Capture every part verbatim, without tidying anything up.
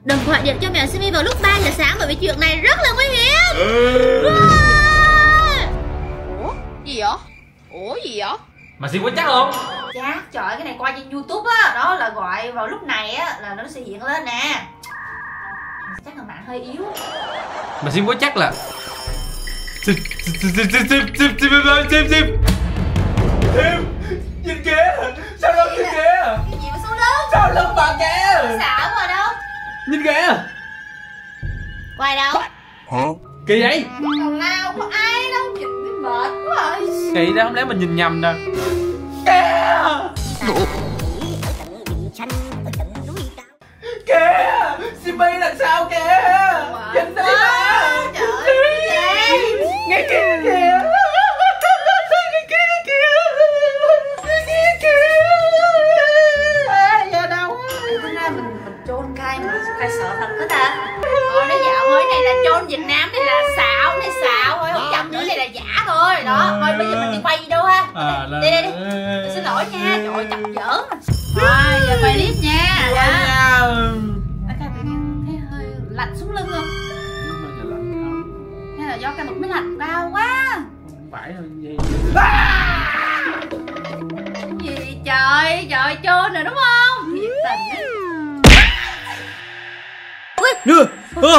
Đừng gọi điện cho mèo Simi vào lúc ba giờ sáng bởi vì chuyện này rất là nguy hiểm. Ừ. Ủa? Gì vậy? Ủa gì vậy? Mà Sim có chắc không? Chắc, trời ơi, cái này qua trên YouTube á, đó là gọi vào lúc này á là nó sẽ hiện lên nè. Chắc là mạng hơi yếu. Mà Sim có chắc là Sim Sim Sim Sim Sim Sim Sim Sim Sim Sim nhìn kìa, sao lưng nhìn kìa, Cái gì mà sau lưng? sao lưng bà kìa, Xả ngoài đâu? nhìn kìa. Ngoài đâu? Hả? Kỳ vậy? Còn nào có ai đâu, nhìn bị mệt quá rồi. Kỳ đó, không lẽ mình nhìn nhầm nè. Kìa kìa, Simmy làm sao kìa, nhìn đi mà. Trời ơi, Nghe kìa kìa, nghe kìa kìa, nghe kìa kìa. À, giờ đâu? Thế ra mình mình chôn cay mà cay sợ thật đó ta. Thôi nó dạo thôi, này là chôn Việt Nam, này là xạo, này xạo thôi, không chậm nữa này là giả thôi. Đó, thôi bây giờ mình đi quay đi đâu ha. À, đi đi đi. Mình xin lỗi nha, trời ơi chậm giỡn. Thôi giờ quay clip nha. Đó. Cái thấy hơi lạnh xuống lưng không? Hay là do cái bực máy lạnh cao quá? Không phải đâu gì. Gì trời, trời trơn rồi đúng không? Thiệt tình ấy. Ui, ơ.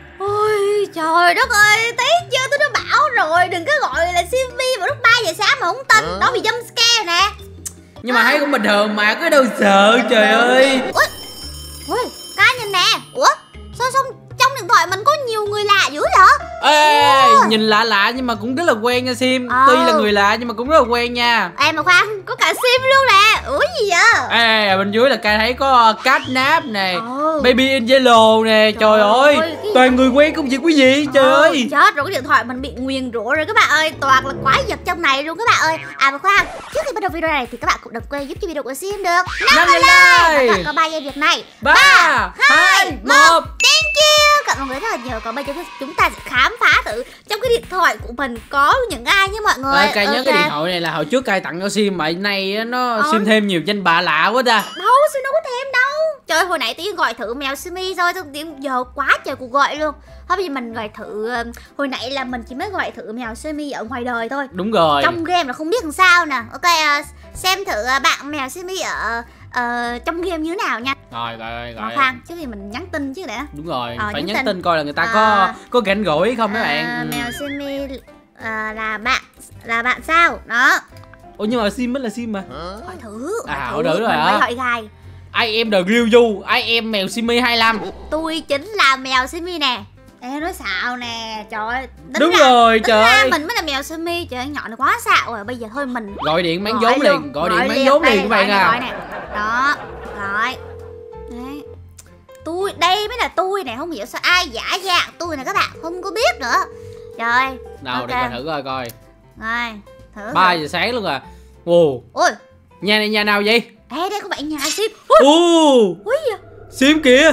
Ôi trời đất ơi, thấy chưa, tôi đã bảo rồi, đừng có gọi là Simmy vào lúc ba giờ sáng mà không tin, đó bị jump scare nè. Nhưng mà thấy cũng bình thường mà, có đâu sợ, trời ơi. Ui, ui, cái nhìn nè, ủa, sao xong trong điện thoại mình có nhiều người lạ dữ vậy? Ê, nhìn lạ lạ nhưng mà cũng rất là quen nha Sim. Ờ. Tuy là người lạ nhưng mà cũng rất là quen nha. Ê mà khoan, có cả Sim luôn nè, ủa gì vậy? Ê, bên dưới là Ca thấy có Catnap nè, Ờ. Baby in Yellow nè, trời, trời ơi, ơi, cái... toàn người quen không gì quý vị, trời ờ, ơi. Chết rồi, cái điện thoại mình bị nguyền rủa rồi các bạn ơi, toàn là quái vật trong này luôn các bạn ơi. À mà khoan, trước khi bắt đầu video này thì các bạn cũng đừng quên giúp cho video của Sim được năm like và chọn có ba giây việc này. Ba, hai, một. Thank you. Cảm ơn mọi người rất là nhiều. Còn bây giờ chúng ta sẽ khám phá thử trong cái điện thoại của mình có những ai nhé mọi người. Ê, Cai nhớ okay. cái điện thoại này là hồi trước Cai tặng cho Sim, mà nay nó ờ. Sim thêm nhiều danh bạ lạ quá ta. Đâu, Sim đâu có thêm đâu. Trời, hồi nãy tôi gọi thử mèo Simi thôi, xong tiếng giờ quá trời cuộc gọi luôn. Thôi bây giờ mình gọi thử, hồi nãy là mình chỉ mới gọi thử mèo Simi ở ngoài đời thôi. Đúng rồi. Trong game là không biết làm sao nè. Ok, uh, xem thử uh, bạn mèo Simi ở uh, trong game như thế nào nha. Rồi, rồi, rồi. Khoan, trước khi mình nhắn tin chứ đã. Đúng rồi, ờ, phải nhắn nhắn tin. tin coi là người ta à, có có ganh gũi không các à, bạn. Ừ. Mèo Simi uh, là bạn là bạn sao? Đó. Ủa nhưng mà Sim mới là Sim mà. Hỏi thử. À, hỏi thử rồi hả? Mới hỏi gài. I am the real you, I am mèo Simmy hai lăm. Tôi chính là mèo Simi nè. Ê, nói xạo nè, trời ơi. Đúng ra, rồi, trời ơi. mình mới là mèo Simi, trời ơi, nhỏ này quá xạo rồi. Bây giờ thôi mình gọi điện bán gọi vốn luôn. liền, gọi, gọi điện bán vốn liền các bạn à. Gọi nè. Đó, rồi. Đấy. Tôi, đây mới là tôi nè, không hiểu sao ai giả dạng tôi nè các bạn, không có biết nữa. Rồi. Nào, okay. để coi thử coi coi. Rồi, thử. ba giờ sáng luôn à. Ồ. Ôi. Nhà này nhà nào vậy? Ê, đây có bạn nhà Sim. Ồ. Ui gì? Sim kìa.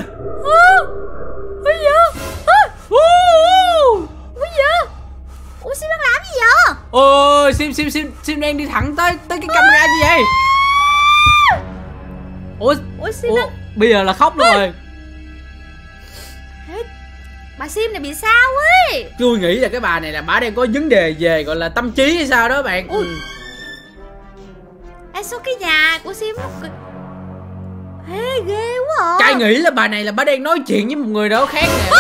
Ui gì? Ui gì? Ủa Sim đang làm gì vậy? Ôi, Sim Sim Sim Sim đang đi thẳng tới tới cái camera gì vậy? Ủa, Ủa Sim Ủa, đang... bây giờ là khóc luôn rồi. Bà Sim này bị sao ấy? Tôi nghĩ là cái bà này là bà đang có vấn đề về gọi là tâm trí hay sao đó bạn. Ui. Ừ. Ê, sao cái nhà của Sim nó... Ê, ghê quá à. Cai nghĩ là bà này là bà đang nói chuyện với một người đó khác nè.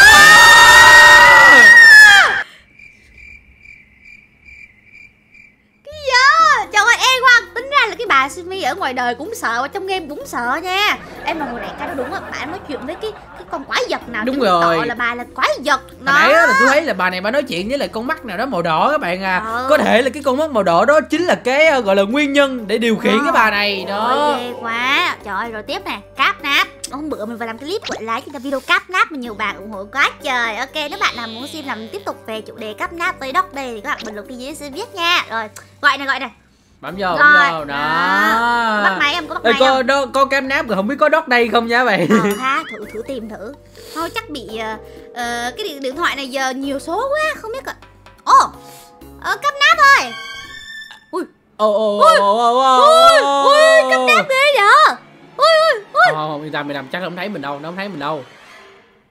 Cái gì vậy? Trời ơi, ê Quang, tính ra là cái bà Simi ở ngoài đời cũng sợ, trong game cũng sợ nha. Em mà hồi nãy cái đó đúng á, bà nói chuyện với cái cái con quái vật nào. Đúng rồi, là bà là quái vật. Hồi nãy là tôi thấy là bà này bà nói chuyện với lại con mắt nào đó màu đỏ các bạn à. Ừ. Có thể là cái con mắt màu đỏ đó chính là cái uh, gọi là nguyên nhân để điều khiển ừ. cái bà này đó. Ôi, ghê quá. Trời ơi, rồi tiếp nè, cáp náp. Hôm bữa mình vừa làm cái clip gọi là chúng ta video cáp náp mà nhiều bạn ủng hộ quá trời. Ok, nếu bạn nào muốn xem làm tiếp tục về chủ đề cáp náp tới Doc đây thì các bạn bình luận phía dưới xin viết nha. Rồi, gọi này gọi này. Bấm vô, Rồi, bấm vô đó. đó. Bắt máy em có bắt Ê, máy có, không? đó, có cam náp rồi không biết có Doc đây không nha bạn. Ờ ha, thử thử tìm thử. Thôi chắc bị uh, uh, cái điện, điện thoại này giờ nhiều số quá, không biết. Ồ, oh, uh, cáp náp ơi. Ui, Ồ ồ ui, ồ ồ ui, ui, cáp náp ghê vậy. Ui ui ui. Không không, yên tâm, yên tâm, chắc không thấy mình đâu, nó không thấy mình đâu.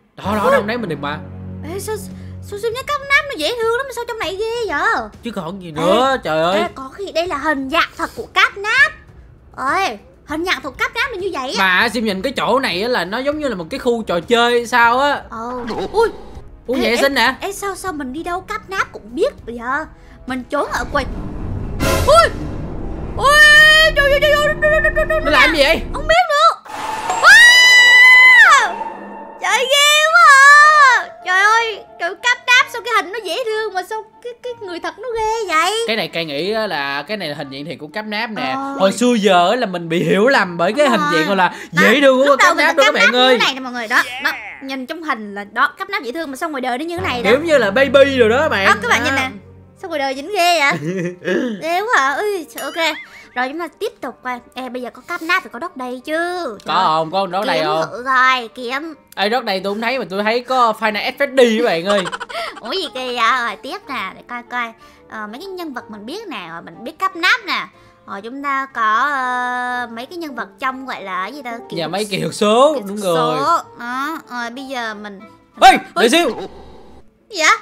Đó đó trong đấy mình được mà. Ê, sao sao sim nhá cắp nắp nó dễ thương lắm mà sao trong này ghê vậy? Chứ còn gì nữa. Ê, trời ơi. Ê, có khi đây là hình dạng thật của cắp nắp. Ơi, hình dạng thuộc cắp nắp là như vậy á. Mà Sim nhìn cái chỗ này á là nó giống như là một cái khu trò chơi sao á. Ồ. Ui. Ủa vệ sinh nè. Ê sao sao mình đi đâu cắp nắp cũng biết bây giờ. Mình trốn ở quầy. Ui. Ui, trời ơi trời ơi. Nó làm gì vậy? Không biết nữa. Wow! Trời ghê quá à. Trời ơi, kiểu cắp nắp sao cái hình nó dễ thương mà sao cái cái người thật nó ghê vậy? Cái này Cay nghĩ là cái này là hình dạng thiệt của cắp nắp nè. Ờ. Hồi xưa giờ là mình bị hiểu lầm bởi cái Đúng hình rồi. dạng gọi là Đó, dễ thương của lúc đầu cắp mình nắp tưởng đó các bạn ơi. như thế này nè mọi người đó. Đó, nhìn trong hình là đó cắp nắp dễ thương mà sao ngoài đời nó như thế này đó. Kiểu như là baby rồi đó các bạn. Đó, các bạn nhìn nè. Sao ngoài đời dính ghê vậy? Ghê quá à. Ui, ok. Rồi chúng ta tiếp tục coi. Ê bây giờ có cắp nắp thì có đất đầy chứ. Có không? Có đó đây Kiếm không? thử rồi, kiếm. Ê đất đây tôi không thấy mà tôi thấy có Final ép ét đê các bạn ơi. Ủa gì kìa vậy? Rồi tiếp nè, để coi coi. Ờ, mấy cái nhân vật mình biết nè, rồi mình biết cắp nắp nè. Rồi chúng ta có uh, mấy cái nhân vật trong gọi là cái gì ta? Và mấy kỹ thuật số, kỹ thuật đúng số. rồi. Đó, rồi bây giờ mình. Ê, để siêu. Gì vậy?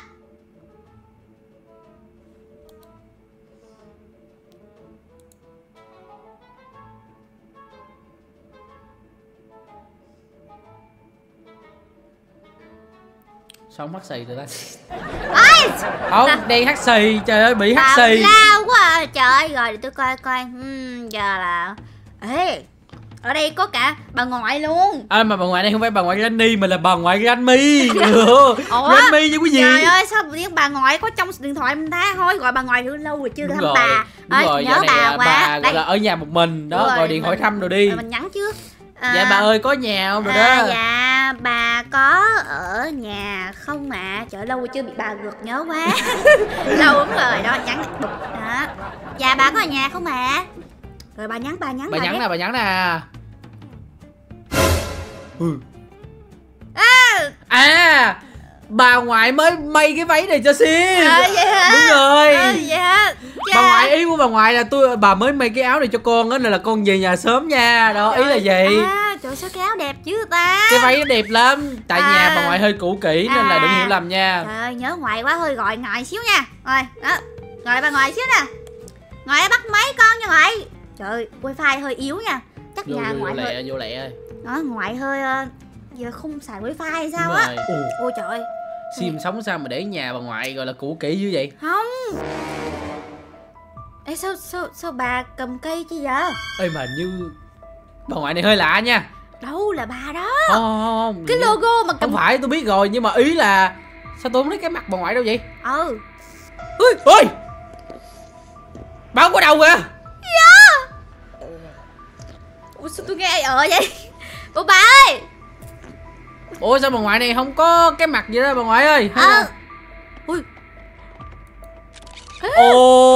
Sao mắc xì rồi ta? Ôi! Không, đen hắt xì, trời ơi bị hắt xì. Lao quá à. Trời ơi, rồi để tôi coi coi. Hmm, giờ là. Ê, ở đây có cả bà ngoại luôn. À mà bà ngoại này không phải bà ngoại Granny mà là bà ngoại Granny. Granny như cái gì? Trời ơi sao tự nhiên bà ngoại có trong điện thoại mình ta thôi gọi bà ngoại thử lâu rồi chưa Đúng thăm rồi, bà. đúng Ơi, rồi, nhớ giờ này bà là quá. bà gọi Đây. là ở nhà một mình đó, Đúng gọi rồi, điện hỏi mình- thăm rồi đi. Rồi mình nhắn trước. À, Dạ bà ơi có nhà không rồi đó? à, dạ bà có ở nhà không ạ? À? Trời lâu rồi chưa bị bà gượt nhớ quá. Lâu lắm rồi đó nhắn đục đó. Dạ bà có ở nhà không ạ? À? Rồi bà nhắn bà nhắn Bà nhắn biết. nè, bà nhắn nè. Ừ. À, À, bà ngoại mới may cái váy này cho Sim. à, vậy hả? Đúng rồi. À, vậy hả? Bà ngoại ý của bà ngoại là tôi bà mới may cái áo này cho con á nên là con về nhà sớm nha. Đó, ý là vậy. À, trời sao cái áo đẹp chứ ta. Cái váy nó đẹp lắm. Tại À. nhà bà ngoại hơi cũ kỹ nên là đừng hiểu lầm nha. Trời ơi nhớ ngoại quá hơi gọi ngoại xíu nha. Rồi đó gọi bà ngoại xíu nè. Ngoại bắt máy con nha ngoại. Trời ơi wifi hơi yếu nha. Chắc Vô, nhà vô, ngoại vô hơi lẹ, vô lẹ ơi. đó ngoại hơi uh, giờ không xài wifi hay sao Đúng á. rồi. Ồ, Ôi trời ơi. Sim sống sao mà để nhà bà ngoại gọi là cũ kỹ như vậy? Không. Ê sao sao sao bà cầm cây chứ vậy? Ê mà như bà ngoại này hơi lạ nha. Đâu là bà đó. Không, không, không. Cái logo mà cầm. Không phải tôi biết rồi nhưng mà ý là sao tôi không thấy cái mặt bà ngoại đâu vậy? Ừ. Ôi, ôi. Bà không có đầu kìa. Ủa sao tôi nghe ở vậy? Ủa bà ơi. Ủa sao bà ngoại này không có cái mặt gì đó bà ngoại ơi? Hay Ờ. là- Ui. Ồ.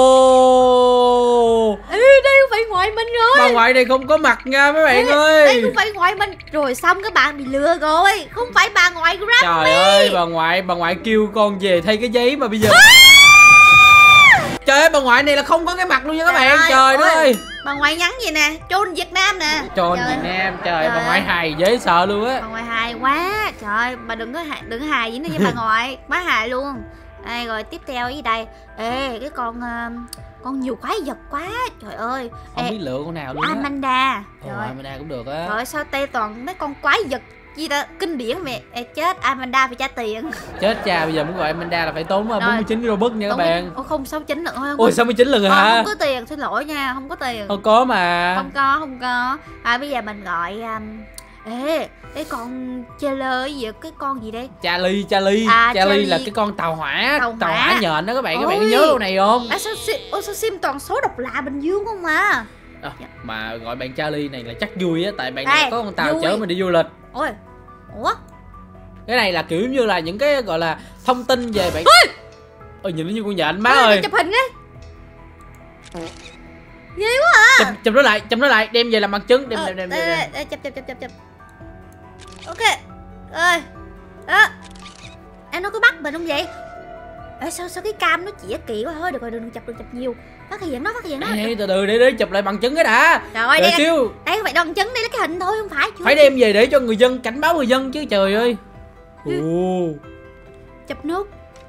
Ê, đây không phải ngoại mình rồi. Bà ngoại này không có mặt nha mấy bạn Ê, ơi. đây không phải ngoại mình. Rồi xong các bạn bị lừa rồi. Không phải bà ngoại Grammy. Trời ơi bà ngoại bà ngoại kêu con về thay cái giấy mà bây giờ. Trời ơi bà ngoại này là không có cái mặt luôn nha các Trời bạn. ơi, Trời đất ôi. ơi. Bà ngoại nhắn gì nè. Chôn Việt Nam nè. Tròn Trời. Việt Nam. Trời, Trời bà ngoại ơi. hài dễ sợ luôn á. Bà ngoại hài quá. Trời ơi bà đừng có hài, đừng có hài gì nữa với bà ngoại. Quá hài luôn. Đây rồi tiếp theo cái gì đây. Ê cái con uh, con nhiều quái vật quá. Trời ơi. Không Ê, biết lựa con nào luôn á. Amanda. Ồ, Trời ơi. Amanda cũng được á. Trời ơi, sao tê toàn mấy con quái vật gì ta kinh điển mẹ. Ê, chết Amanda phải trả tiền. Chết cha bây giờ muốn gọi Amanda là phải tốn bốn mươi chín Robux nha các bạn. Ô không sáu chín lận thôi. Ôi sáu mươi chín lần rồi Ờ, hả? không có tiền, xin lỗi nha, không có tiền. Không có mà. Không có, không có. À bây giờ mình gọi um... ê, cái con Cheller gì vậy? Cái con gì đây? Charlie, Charlie, À, Charlie Charlie. là cái con tàu hỏa, Tàu tàu hỏa. hỏa nhện đó các bạn, các bạn có Ôi. nhớ câu này không? À sao sim, ô, sao sim toàn số độc lạ Bình Dương không mà. À, mà gọi bạn Charlie này là chắc vui á, tại bạn Đây, này có con tàu vui. chở mình đi du lịch. Ôi, ủa? Cái này là kiểu như là những cái gọi là thông tin về bạn. Ôi nhìn nó như con nhện má Ê, ơi. chụp hình ấy. Ghê quá à. Chụp, chụp nó lại, chụp nó lại, đem về làm bằng chứng, đem Ờ, đem đem. đây, đem, đây, đem. đây, chụp chụp chụp chụp chụp. Ok. Ơi. Đó. Em nó có bắt mình không vậy? Ê, sao sao cái cam nó chỉ kỳ quá thôi, được rồi đừng chụp đừng chụp nhiều. Phát hiện nó, phát hiện nó. Ê, ê, từ từ để để chụp lại bằng chứng cái đã. Trời ơi, Đợi đây, xíu. đây không phải bằng chứng, đây là cái hình thôi không phải. Chưa Phải đem về để cho người dân cảnh báo người dân chứ trời ơi. Ồ. Chụp nút.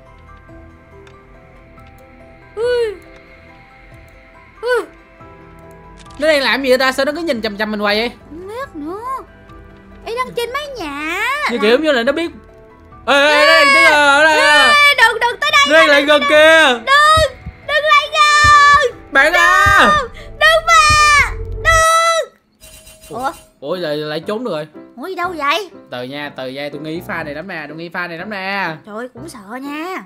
Ui. Ui. Nó đang làm gì vậy ta? Sao nó cứ nhìn chằm chằm mình hoài vậy? Không biết nữa. Ê, đang trên mái nhà. Như kiểu như là nó biết. Ê ê đây đây đây. Ê, đừng đừng tới đây. Đây lại gần kìa. Đừng, đừng lại gần. Bạn à. Đừng mà. Đừng. Ủa? Ủa lại lại trốn được rồi. Ủa gì đâu vậy? Từ nha, từ nha, tôi nghĩ pha này lắm nè, tôi nghĩ pha này lắm nè. Trời ơi, cũng sợ nha.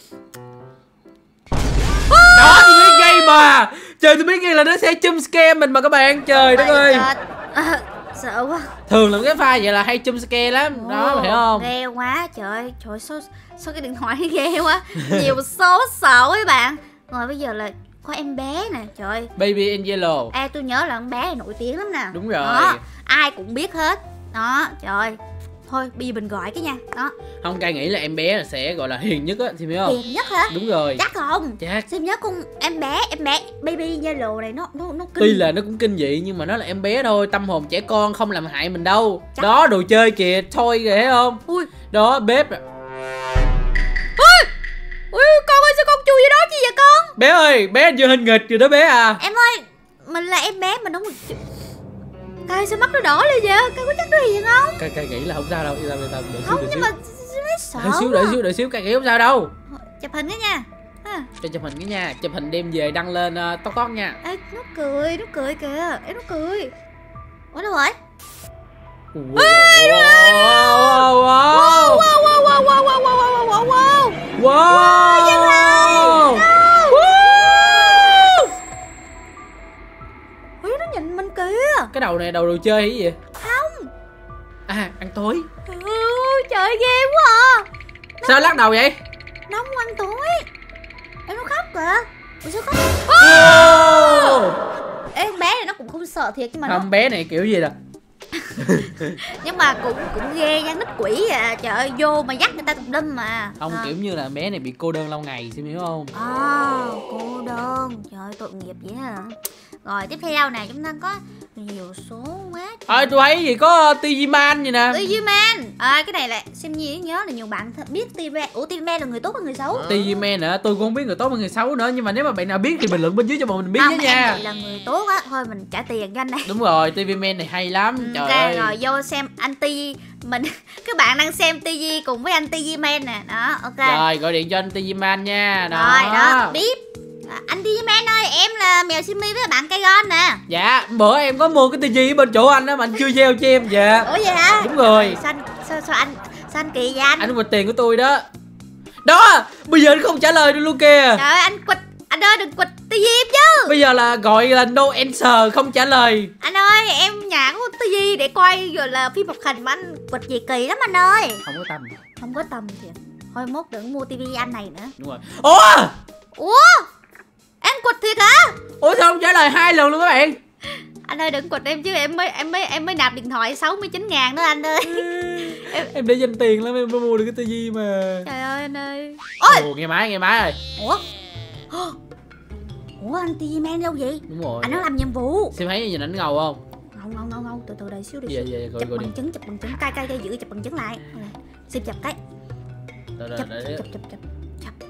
Đó, tôi biết ngay mà. Trời, tôi biết ngay là nó sẽ jump scare mình mà các bạn. Trời đất ơi. À, sợ quá. Thường là cái pha vậy là hay jump scare lắm. Đó, hiểu không? Ghê quá, trời ơi, trời sao, sao cái điện thoại ghê quá. Nhiều số sợ các bạn. Rồi bây giờ là có em bé nè, trời ơi. Baby in Yellow. Ê, tôi nhớ là con bé này nổi tiếng lắm nè. Đúng rồi. Đó, ai cũng biết hết. Đó, trời ơi. Thôi, bây giờ mình gọi cái nha. Đó. Không, Cai nghĩ là em bé là sẽ gọi là hiền nhất á, thì biết không? Hiền nhất hả? Đúng rồi. Chắc không? Chắc. Xem nhớ con em bé, em bé Baby Yellow này nó nó nó kinh. Tuy là nó cũng kinh dị nhưng mà nó là em bé thôi, tâm hồn trẻ con không làm hại mình đâu. Chắc. Đó, đồ chơi kìa, thôi kìa, thấy không? Ui. Đó, bếp. Ui, ui con ơi, sao con chui vô đó chi vậy con? Bé ơi, bé chưa hình nghịch rồi đó bé à. Em ơi, mình là em bé mà đúng rồi. Cai sao mắt nó đỏ lên vậy? Cai có chắc nó hiền không? Cai Cai nghĩ là không sao đâu, yên tâm yên tâm, đợi xíu Không, đợi nhưng xíu. mà nó sợ Đợi xíu quá. đợi xíu đợi xíu, Cai nghĩ không sao đâu. Chụp hình đó nha. À. Cho chụp hình cái nha, chụp hình đem về đăng lên uh, tóc tóc nha. Ê, nó cười, nó cười kìa. Ê, nó cười. Ủa đâu rồi? Wow, wow, wow, Wow, wow, wow, wow, wow, wow, wow, wow, wow. wow. Dừng lại. Ui, nó nhìn mình kìa. Cái đầu này đầu đồ chơi hay gì vậy? Không. À, ăn tối. Ôi, trời ghê quá à. Sao lắc đầu vậy? Nó không ăn tối. Ê, nó khóc kìa. Ủa sao khóc? Oh. Ê, con bé này nó cũng không sợ thiệt nhưng mà nó Không, bé này kiểu gì nè. nhưng mà cũng cũng ghê nha, nít quỷ à. Trời ơi, vô mà dắt người ta tùm lum mà. Không, à. kiểu như là bé này bị cô đơn lâu ngày, xem hiểu không? À, cô đơn. Trời ơi, tội nghiệp vậy hả? Rồi tiếp theo nè, chúng ta có nhiều số quá. Ơi, tôi thấy gì có Tijiman gì nè. Tijiman. À, cái này là xem nhi nhớ là nhiều bạn biết Tijiman. Ủa, Tijiman là người tốt hay người xấu? Tijiman hả? Tôi cũng không biết người tốt hay người xấu nữa, nhưng mà nếu mà bạn nào biết thì bình luận bên dưới cho bọn mình biết Không, nhé em nha. nghĩ là người tốt á. Thôi mình trả tiền cho anh này. Đúng rồi, Tijiman này hay lắm. Trời Ok, ơi. rồi vô xem anh Ti. Mình các bạn đang xem Ti cùng với anh Tijiman nè. Đó, ok. Rồi, gọi điện cho anh Tijiman nha. Đó. Rồi đó, biết. À, anh Tijiman ơi, em là mèo Simi với bạn Kaigon nè. Dạ, bữa em có mua cái tivi ở bên chỗ anh á mà anh chưa gieo cho em. Dạ. Ủa vậy hả? Đúng rồi. Sao, anh- sao, sao anh sao anh kỳ vậy anh? Anh quỵt tiền của tôi đó. Đó, bây giờ anh không trả lời được luôn kìa. Trời ơi, anh quỵt. Anh ơi đừng quỵt Tivi em chứ. Bây giờ là gọi là no answer, không trả lời. Anh ơi, em nhà có Tivi để quay rồi là phim hoạt hình mà anh quỵt gì kỳ lắm anh ơi. Không có tâm. Không có tầm thiệt. Thôi mốt đừng mua Tivi anh này nữa. Đúng rồi. Ủa? Ủa? Em quỵt thiệt hả? Ủa sao không trả lời hai lần luôn các bạn? Anh ơi đừng quỵt em chứ em mới em mới em mới nạp điện thoại sáu mươi chín ngàn đó anh ơi. em, em để dành tiền lắm em mới mua được cái tivi mà. Trời ơi anh ơi. Ôi. Ồ, nghe máy nghe máy rồi. Ủa? Ủa anh Tijiman đâu vậy? Đúng rồi. Anh nó làm nhiệm vụ. Xem thấy nhìn ảnh ngầu không? Ngầu ngầu ngầu ngầu, từ từ đợi xíu đi. Dạ dạ gọi Chụp gọi đi. bằng chứng, chụp bằng chứng, cay cay cay giữ chụp bằng chứng lại. Xin chụp cái. Đợi, đợi, Chụp đợi, chụp đợi. chụp chụp chụp.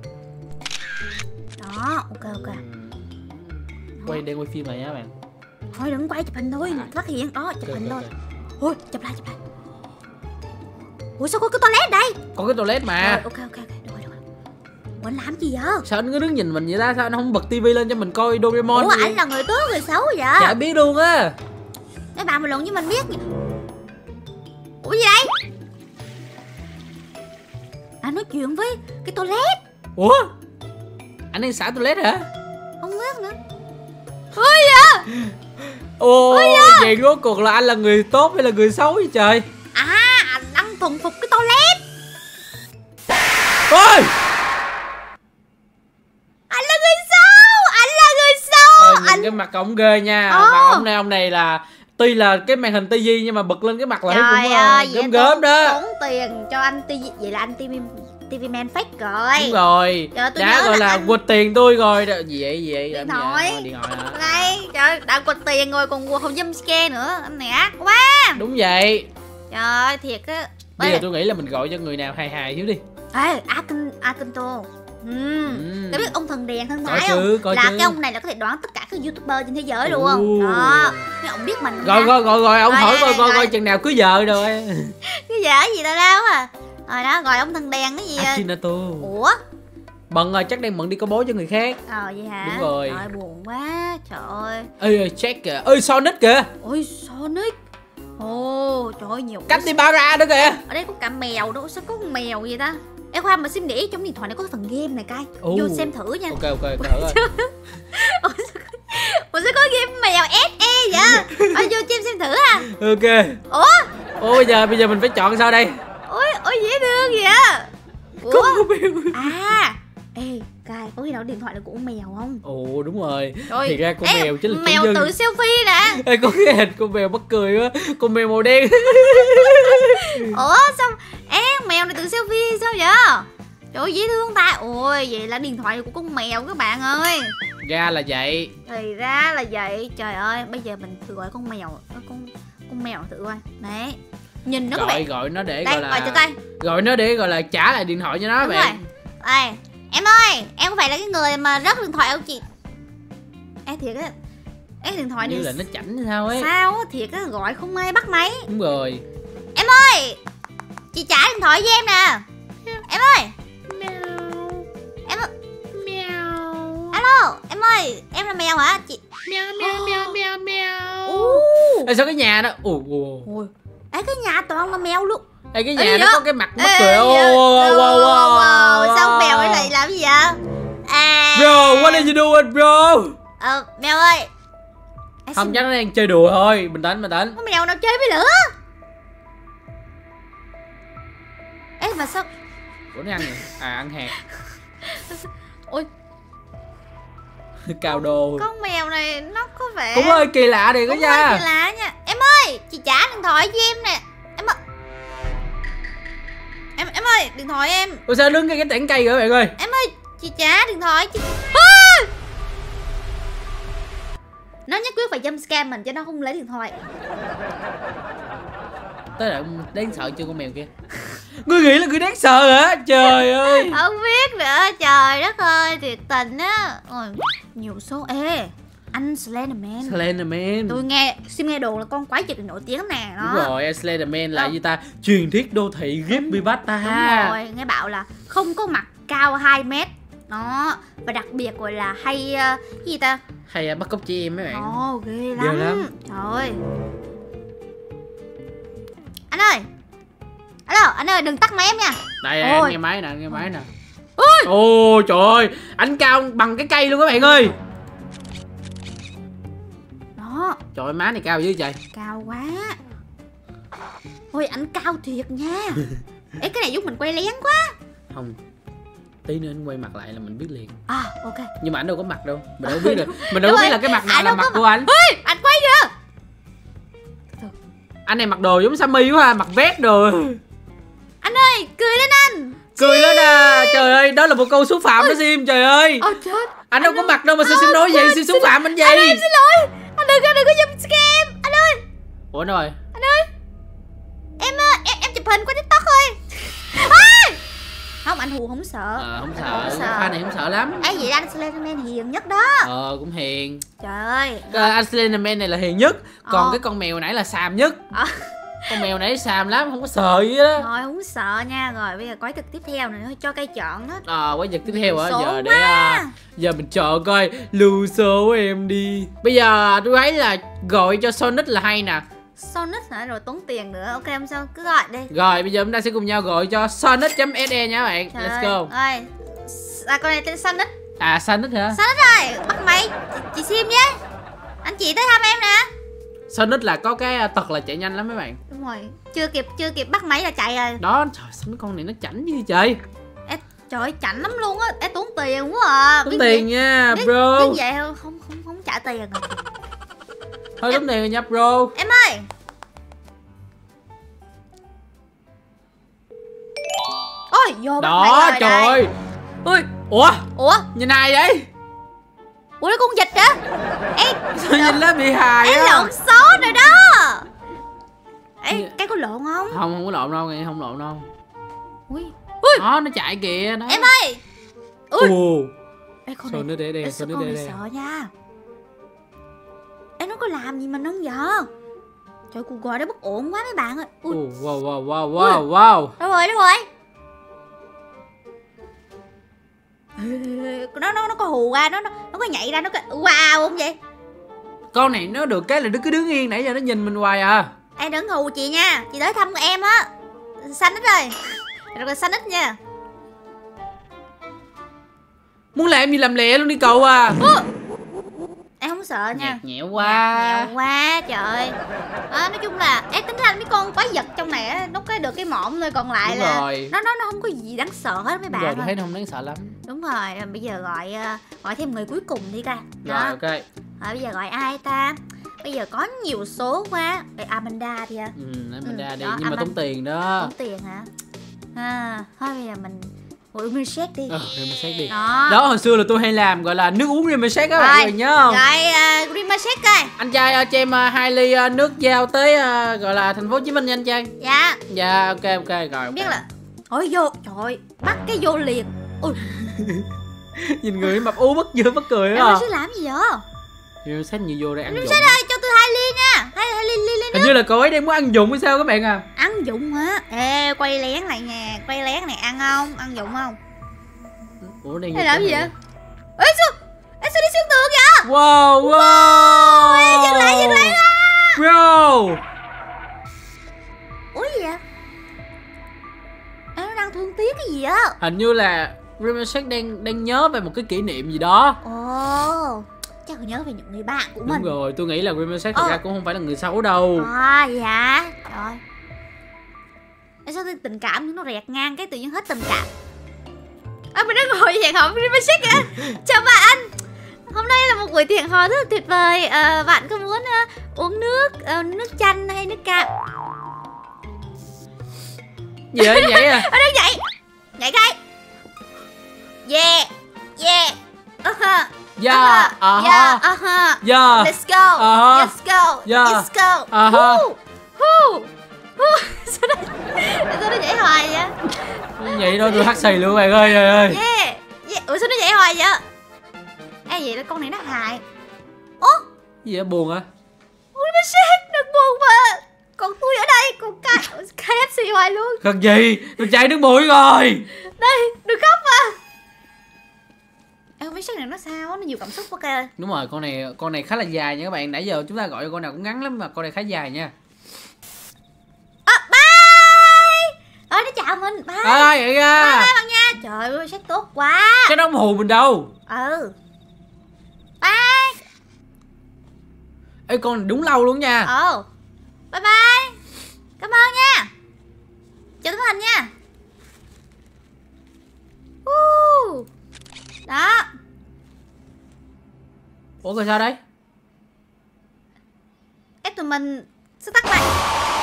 Đó, ok ok. Quay đang quay phim này nha các bạn. Thôi đừng quay chụp hình thôi, phát hiện đó chụp Ok, hình ok, thôi. ok. Ôi, chụp lại chụp lại. Ủa sao có cái toilet đây? Có cái toilet Rồi, mà. ok ok ok, được rồi được rồi. Ủa anh làm gì vậy? Sao anh cứ đứng nhìn mình vậy ta? Sao anh không bật tivi lên cho mình coi Doraemon? Ủa vậy? anh là người tốt người xấu vậy? Chả biết luôn á. Mấy bạn bình luận với mình biết. Ủa gì đây? Anh nói chuyện với cái toilet. Ủa? Anh đang xả toilet hả? Không biết nữa. Ôi da. Ồ, vậy rốt cuộc là anh là người tốt hay là người xấu vậy trời? À, anh đang thuần phục cái toilet. Ôi! Anh là người xấu. Anh là người xấu. Ờ, nhìn Anh cái mặt ông ghê nha. Ồ. Mặt ông này ông này là tuy là cái màn hình tivi nhưng mà bật lên cái mặt lại trời cũng ơi, uh, vậy gớm gớm tốn- đó. Tốn tiền cho anh tivi. Vậy là anh tivi tivi man fake rồi. Đúng rồi. Trời, tôi Đã nhớ gọi là là anh- quỵt tiền tôi rồi. Đó, gì vậy gì vậy? Điện Làm gì thoại. vậy? Ờ, điện thoại hả? Đây, trời đã quỵt tiền rồi còn không jump scare nữa. Anh này ác quá. Đúng vậy. Trời ơi, thiệt á. Bây giờ tôi nghĩ là mình gọi cho người nào hài hài thiếu đi. Ê, Akin, Akinto. Ừ. Ừ. Có biết ông thần đèn thân Có thái chứ, không? có Là chứ. cái ông này là có thể đoán tất cả các youtuber trên thế giới luôn. Ồ. Đó. Cái ông biết mình. Gọi gọi gọi gọi ông Rồi, hỏi đây, coi đây, coi rồi. coi chừng nào cưới vợ rồi. Cái dở gì đâu đâu à. Rồi đó, gọi ông thần đèn cái gì. Akinato. Ủa? Bận rồi, chắc đang bận đi công bố cho người khác. Ờ vậy hả? Đúng rồi. Trời buồn quá. Trời ơi. Ê ê, check kìa. Ơi Sonic kìa. Ôi Sonic. Ồ trời ơi nhiều. Capybara đó kìa. Ở đây có cả mèo đâu, sao có con mèo gì ta? Ê khoan mà xin để ý trong điện thoại này có phần game này cay. Ồ. Vô xem thử nha. Ok ok, thử rồi. Ủa sao có, ủa sao có game mèo ét e vậy? Ôi vô xem xem thử à. Ok. Ủa? Ô bây giờ bây giờ mình phải chọn sao đây? Ôi ôi dễ thương vậy. Ủa? À. Ê, cay, có khi nào điện thoại là của con mèo không? Ồ đúng rồi. Rồi. Thì ra con Ê, mèo chính là chủ mèo nhân. tự selfie nè. Ê có cái hình con mèo mắc cười quá. Con mèo màu đen. Ủa sao? Ê mèo này tự selfie sao vậy? Trời ơi dễ thương ta. Ôi vậy là điện thoại của con mèo các bạn ơi. Ra là vậy. Thì ra là vậy. Trời ơi bây giờ mình thử gọi con mèo. Con con mèo thử coi. Đấy. Nhìn nó có Gọi vẻ. gọi nó để Đây gọi là gọi cho tay. gọi nó để gọi là trả lại điện thoại cho nó Đúng bạn. rồi. Đây. Em ơi, em có phải là cái người mà rớt điện thoại không chị? Ê thiệt á. Ê điện thoại Như này là nó chảnh hay sao ấy. sao á, thiệt á, gọi không ai bắt máy. Đúng rồi. Em ơi, chị trả điện thoại với em nè. Em ơi. Em ơi. Alo, em ơi, em là mèo hả chị? Mèo mèo mèo mèo mèo. Ồ. Ê sao cái nhà đó. Ồ ồ. Ôi. Ê cái nhà toàn là mèo luôn. Ê cái Ê, nhà gì nó vậy? có cái mặt mắc Ê, cười. Ô gì vậy? wow wow wow. wow. Sao mèo ấy lại làm gì vậy? À. Bro, what are you doing bro? Ờ, mèo ơi. Ê, Không xin- chắc nó đang chơi đùa thôi. Bình tĩnh bình tĩnh. Con mèo nào chơi với lửa? Ê mà sao? Ủa nó ăn gì? À ăn hạt. Ôi, Cào đồ. con mèo này nó có vẻ Cũng hơi kỳ lạ đi có cũng hơi nha. kỳ lạ nha. Em ơi, chị trả điện thoại cho em nè. Em ơi. Em em ơi, điện thoại em. Ủa sao đứng cái cái tảng cây rồi bạn ơi? Em ơi, chị trả điện thoại chị. À! Nó nhất quyết phải jump scare mình cho nó không lấy điện thoại. Tới là đáng sợ chưa con mèo kia. Ngươi nghĩ là ngươi đáng sợ hả? Trời ơi. Không biết nữa, trời đất ơi, thiệt tình á. Ôi, nhiều số. Ê, anh Slenderman. Slenderman. Tôi nghe, xin nghe đồn là con quái vật nổi tiếng nè đó. Đúng rồi, Slenderman là Đâu? gì ta? Truyền thuyết đô thị Ghibibata. Đúng rồi, nghe bảo là không có mặt cao hai mét. Đó, và đặc biệt gọi là hay uh, cái gì ta? Hay à, bắt cóc chị em mấy bạn. Ồ, ghê Ghê lắm. lắm. Trời ơi. Anh ơi. Alo, anh ơi đừng tắt máy em nha. Đây Ôi. anh nghe máy nè, nghe máy nè. Ôi trời ơi, anh cao bằng cái cây luôn các bạn ơi. Đó, Trời ơi, má này cao dữ trời. cao quá. Ôi anh cao thiệt nha. Ê cái này giúp mình quay lén quá. Không. Tí nữa anh quay mặt lại là mình biết liền. À ok. Nhưng mà anh đâu có mặt đâu. Mình đâu biết được. Mình đâu Đúng có biết rồi, là cái mặt nào anh là đâu có mặt của anh. Ê, anh quay kìa. Anh này mặc đồ giống Sammy quá ha, mặc vest đồ. Anh ơi, cười lên anh. Cười lên à. Trời ơi, đó là một câu xúc phạm đó Sim, trời ơi. Ôi chết. Anh đâu có mặt đâu mà sao Sim nói vậy, Sim xúc phạm anh Anh ơi, vậy. em xin lỗi. Anh đừng có đừng có jump scare em. Anh ơi. Ủa đâu rồi? Anh ơi. Em em em chụp hình qua TikTok thôi. À! Không anh Hù không sợ. Ờ không Không sợ, sợ. pha này không sợ lắm. Ấy vậy anh Slenderman hiền nhất đó. Ờ cũng hiền. Trời ơi. Ờ, anh Slenderman này là hiền nhất. Còn Ờ. cái con mèo nãy là xàm nhất. Ờ. Con mèo nãy xàm lắm, không có sợ gì đó. Rồi không sợ nha. Rồi bây giờ quái thực tiếp theo này nó cho cây chọn đó. Ờ quái vật tiếp theo hả? Số Giờ để quá. à, giờ mình chọn coi lưu số em đi. Bây giờ tôi thấy là gọi cho Sonic là hay nè. Sonic hả? Rồi tốn tiền nữa. Ok không sao, cứ gọi đi. Rồi bây giờ chúng ta sẽ cùng nhau gọi cho Sonic.se nha các bạn. Trời Let's ơi. go. Rồi. À con này tên Sonic. À Sonic hả? Sonic rồi. Bắt máy. Chị, chị Sim nhé. Anh chị tới thăm em nè. Sonic là có cái à, tật là chạy nhanh lắm mấy bạn. Đúng rồi. Chưa kịp chưa kịp bắt máy là chạy rồi. Đó, trời sao mấy con này nó chảnh như trời. Ê, trời ơi chảnh lắm luôn á. Ê tốn tiền quá à. Tốn Biết tiền vậy- nha biết, bro. biết vậy không không không không trả tiền rồi. Thôi tốn tiền rồi nha bro. Em ơi. Ôi vô bắt máy Đó rồi trời đây. ơi. Ui, ủa Ủa? nhìn ai vậy? Ủa nó con vịt hả? Ê, Sao nhìn nó bị hài ê á. lộn số rồi đó. Ê, cái có lộn không? Không, không có lộn đâu, nghe không lộn đâu. Ui. Đó, nó chạy kìa đó. Em ơi. Ui. Ồ. Ê, con Sao này, nó để đây, ê, sao sao nó con để này đây. sợ nha. Ê, nó có làm gì mà nó vậy? Trời, cuộc gọi đó bất ổn quá mấy bạn ơi. Ui. Ồ, wow, wow, wow, wow, wow. Đâu rồi, đâu rồi? Nó nó nó có hù ra, nó nó nó có nhảy ra, nó có wow không vậy? Con này nó được cái là nó cứ đứng yên, nãy giờ nó nhìn mình hoài à. Ê, đừng hù chị nha, chị tới thăm em á. Xanh ít rồi. Rồi còn xanh ít nha. Muốn làm gì làm lẹ luôn đi cậu à. Em không sợ nha. Nhạt nhẽo quá. Nhạt nhẽo quá trời. À, nói chung là em tính ra mấy con quái vật trong này á, nó có được cái mõm thôi, còn lại Đúng là rồi. nó nó nó không có gì đáng sợ hết mấy bạn Giờ ơi. tôi thấy nó không đáng sợ lắm. Đúng rồi, rồi bây giờ gọi uh, gọi thêm người cuối cùng đi coi. Rồi ok. Rồi bây giờ gọi ai ta? Bây giờ có nhiều số quá. Để Amanda đi à. Ừ, lấy mình Ừ, ra đi, đó, nhưng mà Amanda- tốn tiền đó. Tốn tiền hả? À, thôi bây giờ mình gọi milkshake đi. Ờ, rồi mình xét đi. Đó. Đó, hồi xưa là tôi hay làm gọi là nước uống Rimmashake á, Rồi, bạn nhớ không? Gọi uh, green milkshake coi. Anh trai uh, cho em uh, hai ly uh, nước giao tới uh, gọi là thành phố Hồ Chí Minh nha anh trai. Dạ. Dạ ok ok rồi. Không biết ok. là ôi vô, trời ơi, bắt cái vô liền. Ui, Nhìn người mập ú bất dưa bất cười em đó. sẽ làm gì vậy? Rimmashake nhiều vô đây ăn dụng. Ê, cho tôi hai ly nha. Hai, hai ly ly ly. Hình như là cậu ấy đang muốn ăn dụng hay sao các bạn à? Ăn dụng hả? Ê, quay lén lại nha. Quay lén này ăn không? Ăn dụng không? Ủa đang Hay làm gì vậy? Ê, sao? Ê, sao đi xuyên tường vậy? Wow wow. Ê, dừng lại, dừng lại đó. Bro. Ủa gì vậy? Ê, nó đang thương tiếc cái gì á? Hình như là Rimmashake đang đang nhớ về một cái kỷ niệm gì đó. Ồ, chắc là nhớ về những người bạn của Đúng mình. rồi, tôi nghĩ là Rimmashake thật Ờ. ra cũng không phải là người xấu đâu. À, vậy hả? Trời. Ê, sao tình cảm nó rẹt ngang cái tự nhiên hết tình cảm. À, mình đang ngồi hẹn hò với Rimmashake á. Chào bạn. Hôm nay là một buổi hẹn hò rất là tuyệt vời. À, bạn có muốn uh, uống nước, uh, nước chanh hay nước cam? Gì vậy vậy à? Ở đâu vậy? Nhảy cái. Yeah. Yeah. Uh-huh. Yeah, Uh-huh. uh-huh. Yeah. Uh-huh. Yeah. Let's go. Uh-huh. Let's go. Yeah. Let's go. Uh-huh. Woo. Woo. Woo. Sao nó sao nó nhảy hoài vậy? Vậy thôi tôi hắt xì luôn bạn ơi trời ơi. Yeah. Yeah. Ủa sao nó nhảy hoài vậy? Ê vậy là con này nó hài. Ủa? Gì vậy buồn hả? Ui nó shit, đừng buồn mà. Còn tôi ở đây, còn cái ca ép xê hoài luôn. Cần gì? Tôi chảy nước mũi rồi. Đây, đừng khóc mà. Em không biết sách này nó sao, nó nhiều cảm xúc quá kìa. Đúng rồi, con này con này khá là dài nha các bạn. Nãy giờ chúng ta gọi con nào cũng ngắn lắm mà con này khá dài nha. À, bye. Ơi nó chào mình, bye. À vậy Bye ra. bye bạn nha. Trời ơi, sách tốt quá. Cái đó không hù mình đâu. Ừ. Bye. Ê con này đúng lâu luôn nha. Ồ. Bye bye. Cảm ơn nha. Chào tấm hình nha. Uh. Đó. Ủa rồi sao đấy? Ép tụi mình sẽ tắt lại.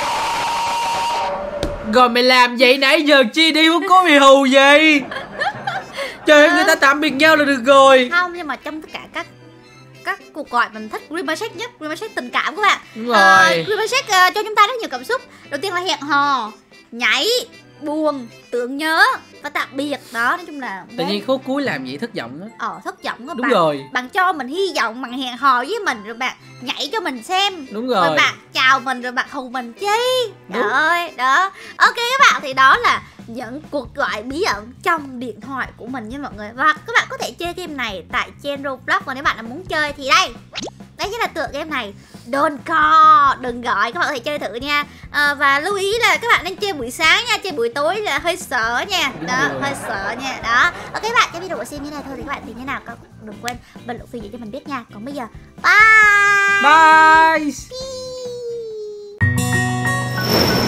Rồi mày làm vậy nãy giờ chi đi muốn có mày hù gì? Trời ơi, người ta tạm biệt nhau là được rồi. Không, nhưng mà trong tất cả các các cuộc gọi mình thích Rimmashake nhất, Rimmashake tình cảm các bạn. Đúng rồi. Uh, Rimmashake uh, cho chúng ta rất nhiều cảm xúc. Đầu tiên là hẹn hò, nhảy, buồn, tưởng nhớ và tạm biệt. Đó, nói chung là Tự nhiên khúc cuối làm vậy thất vọng á. Ờ, thất vọng á Đúng bạn. rồi. Bạn cho mình hy vọng, bạn hẹn hò với mình rồi bạn nhảy cho mình xem. Đúng Rồi rồi. bạn chào mình rồi bạn hù mình chi. Đúng. Trời ơi, đó. Ok các bạn, thì đó là những cuộc gọi bí ẩn trong điện thoại của mình nha mọi người. Và các bạn có thể chơi game này tại trên Roblox. Và nếu bạn nào muốn chơi thì đây, đây chính là tựa game này. Don't call, đừng gọi, các bạn có thể chơi thử nha. À, và lưu ý là các bạn nên chơi buổi sáng nha, chơi buổi tối là hơi sợ nha. Đúng Đó, rồi. hơi sợ nha. Đó. Ok các bạn, cái video của Sim như này thôi thì các bạn tìm như nào các đừng quên bình luận phía dưới cho mình biết nha. Còn bây giờ bye. Bye. Bye.